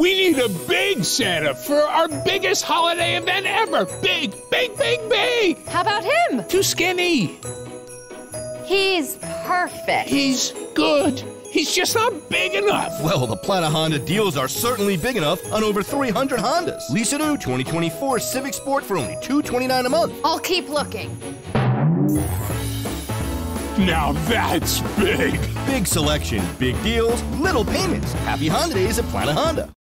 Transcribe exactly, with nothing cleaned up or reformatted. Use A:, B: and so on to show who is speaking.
A: We need a big Santa for our biggest holiday event ever. Big, big, big, big.
B: How about him?
A: Too skinny.
B: He's perfect.
A: He's good. He's just not big enough.
C: Well, the Plata Honda deals are certainly big enough on over three hundred Hondas. Lease a new twenty twenty-four Civic Sport for only two hundred twenty-nine dollars a month.
B: I'll keep looking.
A: Now that's big.
C: Big selection, big deals, little payments. Happy Honda Days at Plata Honda.